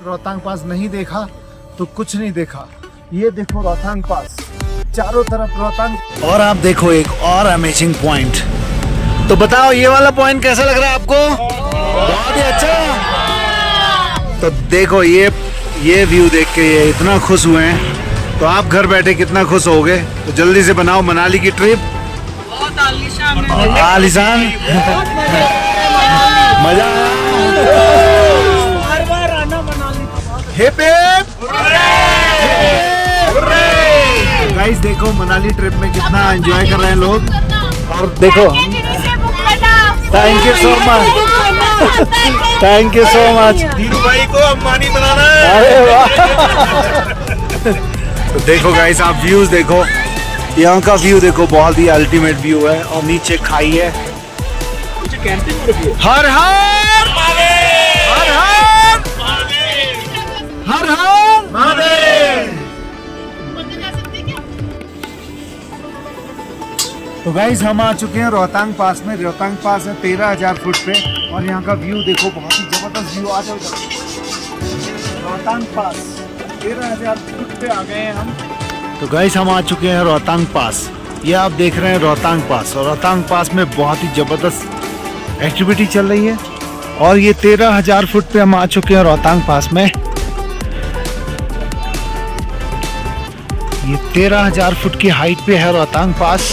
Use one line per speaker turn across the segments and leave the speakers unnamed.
रोहतांग पास नहीं देखा तो कुछ नहीं देखा। ये देखो रोहतांग पास, चारों तरफ रोहतांग। और आप देखो एक और अमेजिंग पॉइंट। तो बताओ ये वाला पॉइंट कैसा लग रहा है आपको? बहुत ही अच्छा। तो देखो ये व्यू देख के ये इतना खुश हुए हैं, तो आप घर बैठे कितना खुश होगे। तो जल्दी से बनाओ मनाली की ट्रिप।
बहुत आलीशान
आलीशान मजा।
हर बार आना मनाली।
हिप गाइस देखो मनाली ट्रिप में कितना एंजॉय कर रहे हैं लोग। और देखो thank you so much, thank you so much.
Dhiru भाई को अंबानी बनाना है।
अरे वाह। तो देखो गाइस आप व्यूज देखो, यहाँ का व्यू देखो, बहुत ही अल्टीमेट व्यू है। और नीचे खाई है। हर हर हर हर हर महादेव। तो गाइस हम आ चुके हैं रोहतांग पास में। रोहतांग पास है 13,000 फुट पे। और यहाँ का व्यू देखो, बहुत ही जबरदस्त व्यू। आ जाओ रोहतांग पास 13,000 फुट पे आ गए हैं हम। तो गाइस हम आ चुके हैं रोहतांग पास। ये आप देख रहे हैं रोहतांग पास। और रोहतांग पास में बहुत ही जबरदस्त एक्टिविटी चल रही है। और ये 13,000 फुट पे हम आ चुके हैं रोहतांग पास में। ये 13,000 फुट की हाइट पे है रोहतांग पास।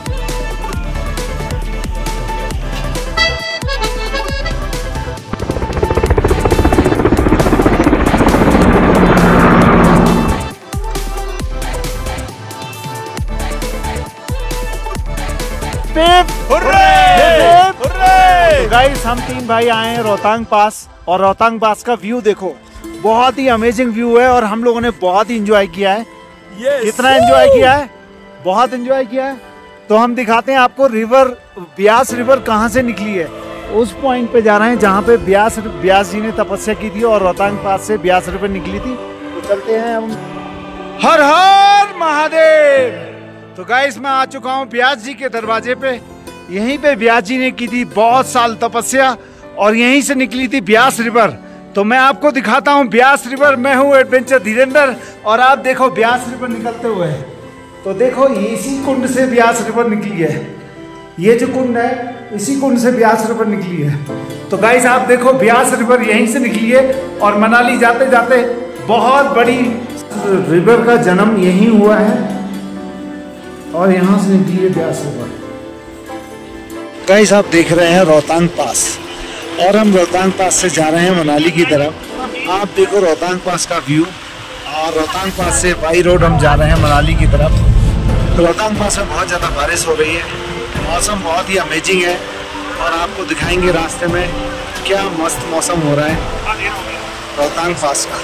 गाइस हम 3 भाई आए हैं रोहतांग पास। और रोहतांग पास का व्यू देखो, बहुत ही अमेजिंग व्यू है। और हम लोगों ने बहुत ही एंजॉय किया है। कितना एंजॉय किया है? बहुत एंजॉय किया है। तो हम दिखाते हैं आपको रिवर, ब्यास रिवर कहाँ से निकली है। उस पॉइंट पे जा रहे हैं जहाँ पे ब्यास जी ने तपस्या की थी और रोहतांग पास से ब्यास रिवर निकली थी। तो चलते हैं हम। हर हर महादेव। तो गाइस मैं आ चुका हूँ ब्यास जी के दरवाजे पे। यहीं पे ब्यास जी ने की थी बहुत साल तपस्या और यहीं से निकली थी ब्यास रिवर। तो मैं आपको दिखाता हूँ ब्यास रिवर। मैं हूँ एडवेंचर धीरेन्द्र और आप देखो ब्यास रिवर निकलते हुए। तो देखो इसी कुंड से ब्यास रिवर निकली है। ये जो कुंड है इसी कुंड से ब्यास रिवर निकली है। तो गाइस आप देखो ब्यास रिवर यहीं से निकली है। और मनाली जाते जाते बहुत बड़ी रिवर का जन्म यहीं हुआ है। और यहाँ से निकली है ब्यास रिवर। गाइस आप देख रहे हैं रोहतांग पास। और हम रोहतांग पास से जा रहे हैं मनाली की तरफ। आप देखो रोहतांग पास का व्यू। और रोहतांग पास से बाई रोड हम जा रहे हैं मनाली की तरफ। रोहतांग पास में बहुत ज़्यादा बारिश हो रही है। मौसम बहुत ही अमेजिंग है। और आपको दिखाएंगे रास्ते में क्या मस्त मौसम हो रहा है रोहतांग पास का।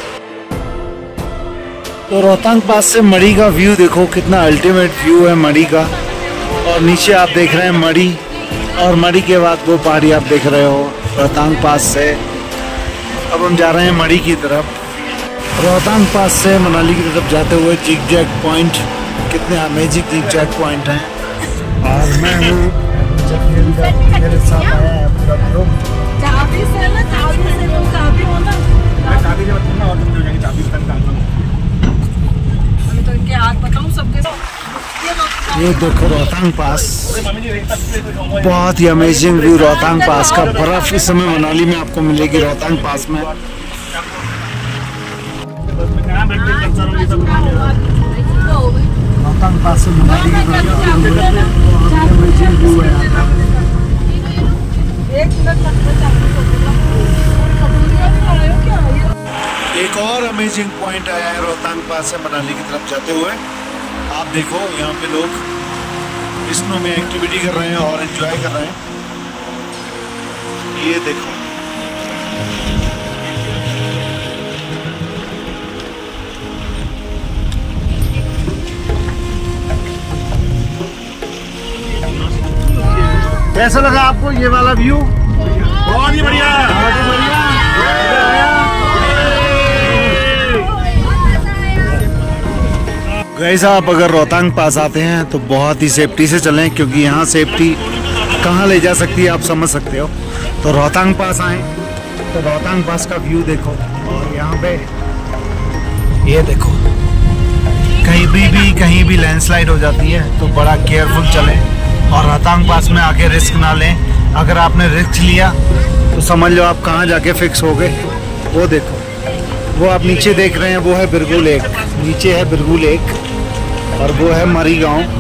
तो रोहतांग पास से मड़ी का व्यू देखो, कितना अल्टीमेट व्यू है मड़ी का। और नीचे आप देख रहे हैं मड़ी। और मड़ी के बाद वो पहाड़ी आप देख रहे हो रोहतांग पास से। अब हम जा रहे हैं मड़ी की तरफ। रोहतांग पास से मनाली की तरफ जाते हुए जिग जैग पॉइंट, कितने अमेजिंग जिग जैग पॉइंट हैं। और मैं हूँ मेरे साथ आया है पूरा ग्रुप। ये देखो रोहतांग पास, बहुत ही अमेजिंग व्यू रोहतांग पास का। बर्फ इस समय मनाली में आपको मिलेगी रोहतांग पास में। रोहतांग पास से मनाली की अमेजिंग व्यू है। एक और अमेजिंग पॉइंट आया है रोहतांग पास से मनाली की तरफ जाते हुए। आप देखो यहाँ पे लोग स्नो में एक्टिविटी कर रहे हैं और एंजॉय कर रहे हैं। ये देखो कैसा लगा आपको ये वाला व्यू?
बहुत ही बढ़िया, बहुत ही बढ़िया।
गाइस आप अगर रोहतांग पास आते हैं तो बहुत ही सेफ्टी से चलें, क्योंकि यहाँ सेफ्टी कहाँ ले जा सकती है आप समझ सकते हो। तो रोहतांग पास आए तो रोहतांग पास का व्यू देखो, और यहाँ पे ये देखो, कहीं भी लैंडस्लाइड हो जाती है तो बड़ा केयरफुल चलें, और रोहतांग पास में आके रिस्क ना लें। अगर आपने रिस्क लिया तो समझ लो आप कहाँ जाके फिक्स हो गए। वो देखो, वो आप नीचे देख रहे हैं, वो है बिरगू लेक, नीचे है बिरगू लेक, और वो है मरी गांव।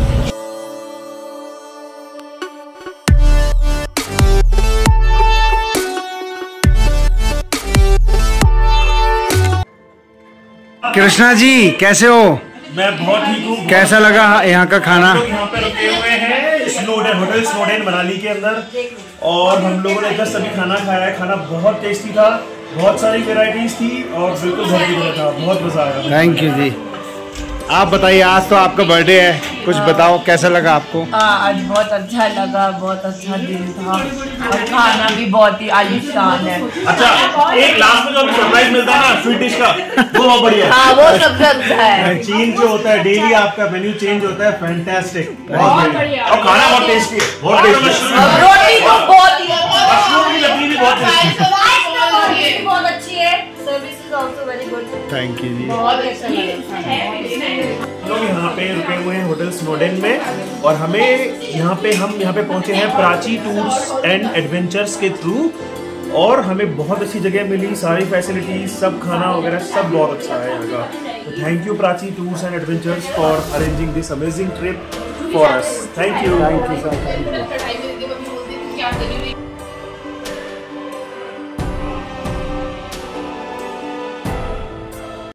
कृष्णा जी कैसे हो?
मैं बहुत ठीक हूँ।
कैसा लगा यहाँ का खाना?
हम लोग यहाँ पे रुके हुए हैं स्नोडेन, होटल स्नोडेन मनाली के अंदर, और हम लोगों ने जस्ट अभी खाना खाया है। खाना बहुत टेस्टी था, बहुत सारी वेराइटीज थी, और बिल्कुल घर की तरह था। बहुत मजा आया।
थैंक यू जी। आप बताइए, आज तो आपका बर्थडे है, कुछ बताओ कैसा लगा आपको?
आज बहुत अच्छा लगा, बहुत अच्छा दिन था, और खाना भी बहुत ही आलीशान है।
अच्छा, एक लास्ट में जो हमें सरप्राइज मिलता है ना स्वीट डिश का, वो बहुत बढ़िया है।
हाँ, वो सबसे अच्छा है।
चेंज जो होता है, डेली आपका मेन्यू चेंज होता है, फैंटास्टिक, बहुत बढ़िया। और खाना बहुत टेस्टी है, बहुत टेस्टी।
रोटी तो बहुत ही
मशरूम की लकड़ी भी बहुत टेस्टी है।
बहुत अच्छी है। Service is also very good.
Thank you जी।
बहुत अच्छा लगा।
लोग यहाँ पे रुके हुए हैं होटल स्नोडेन में, और हम यहाँ पे पहुंचे हैं प्राची टूर्स एंड एडवेंचर्स के थ्रू, और हमें बहुत अच्छी जगह मिली, सारी फैसिलिटीज, सब खाना वगैरह सब बहुत अच्छा है यहाँ का। तो thank you Prachi tours and adventures for arranging this amazing trip for us. Thank you.
Thank you sir.